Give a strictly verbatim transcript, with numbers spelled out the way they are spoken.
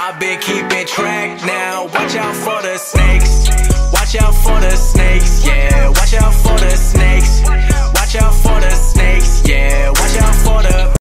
I've been keeping track now. Watch out for the snakes. Watch out for the snakes.